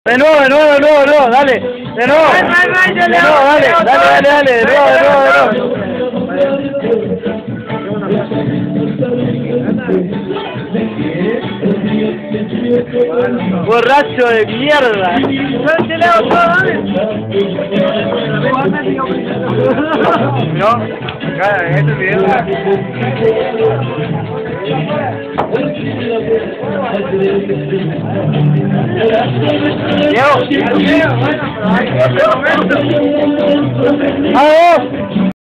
De nuevo, dale. De nuevo. Dale, de nuevo. Borracho de mierda. No, acá en este video. Diego. ¡Vamos!